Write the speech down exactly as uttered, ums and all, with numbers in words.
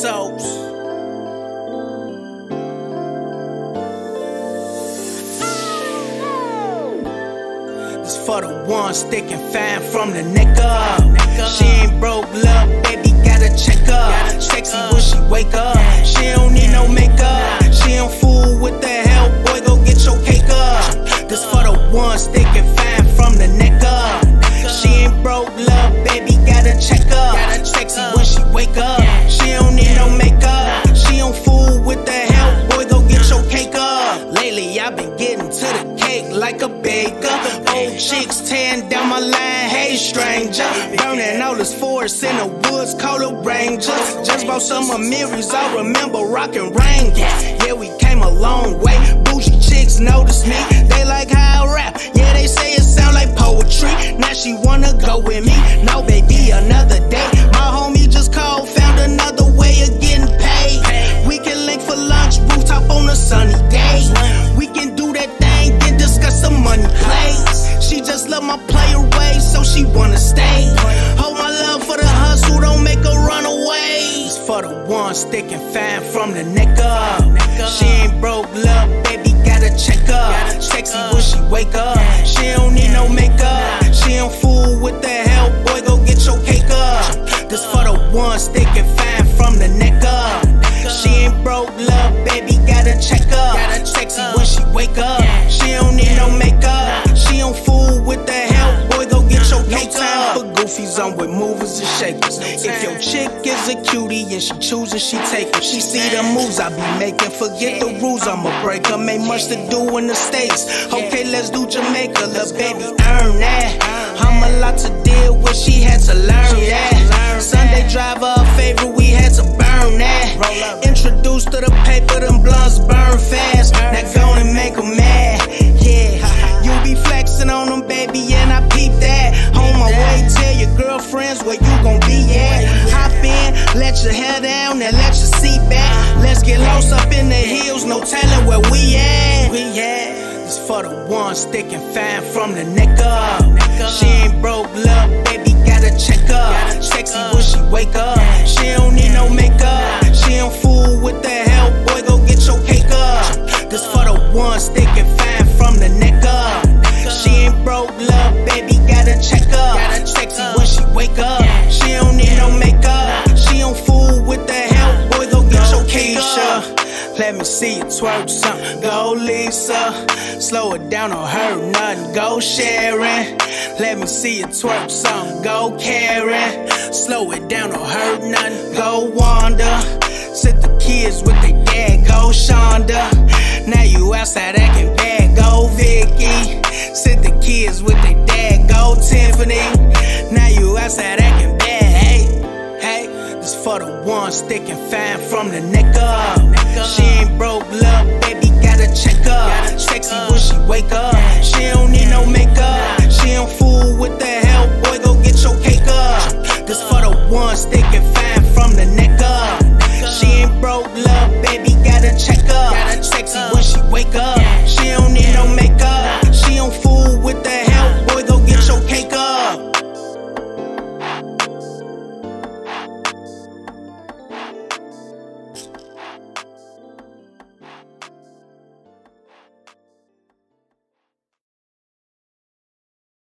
Sauce. This for the one sticking fine from the neck up. She ain't broke, love, baby, gotta check up. Sexy when she wake up. She don't need no makeup. She don't fool with the hell, boy, go get your cake up. This for the one sticking fine from the neck up. She ain't broke, love, baby, gotta check up. Sexy when she wake up. She don't need no makeup. She don't fool with the hell, boy, go get your cake up. Lately, I've been getting to the cake like a baker. Old chicks tearing down my line, hey stranger. Burning all this forest in the woods, call a ranger. Just bought some Amiris, I remember rockin' Rangers. Yeah, we came a long way. Bougie chicks notice me, they like how I rap. Yeah, they say it sound like poetry. Now she wanna go with me. No, baby, another day. My homie just called, found another way of getting paid. We can link for lunch, rooftop on a sunny day. We can do that thing, then discuss some money plays. She just love my player ways, so she wanna stay. Hold my love for the hustle, don't make her run away. It's for the one sticking fine from the neck up. She ain't broke, love, baby, gotta check up. Sexy when she wake up. She don't need no makeup. She don't fool with the hell, boy, go get your cake up. This for the one sticking fine from the neck up. She ain't broke, love, baby, gotta check up. Sexy when she wake up. She don't need no makeup. She don't fool with the hell, boy, go get your cake up. For goofies, I'm with movers and shakers. If your chick is a cutie and she chooses, she take her. She see the moves I be making, forget the rules, I'ma break them. Ain't much to do in the States. Okay, let's do Jamaica, little baby, earn that. I'm a lot to deal with, she had to learn that. Sunday driver, her favorite, we had to burn that. Introduced to the paper, them blunts burn fast. Now go and make them mad, yeah. You be flexing on them, baby, and I peep that. On my way, tell your girlfriends where you gon' be at. Hop in, let your hair down, and let your seat back. Let's get lost up in the hills, no telling where we at. We at. This for the one sticking fine from the neck up. She ain't broke, love, baby, gotta check up. Sexy when she wake up. She don't need no makeup. She don't fool with the hell, boy, go get your cake up. This for the one sticking fine from the neck up. She ain't broke, love, baby, gotta check up. Sexy when she wake up. She don't need no makeup. She don't fool with the hell, boy, go get your cake up. Let me see you twerk something, go Lisa. Slow it down on her, nothing, go Sharon. Let me see you twerk something, go Karen. Slow it down on her, nothing, go Wanda. Sit the kids with their dad, go Shonda. Now you outside acting bad, go Vicky. Sit the kids with their dad, go Tiffany. Now you outside acting bad, hey, hey. This for the one sticking fine from the neck up. She ain't broke, love, baby, gotta check up. Sexy when she wake up. She don't need no makeup.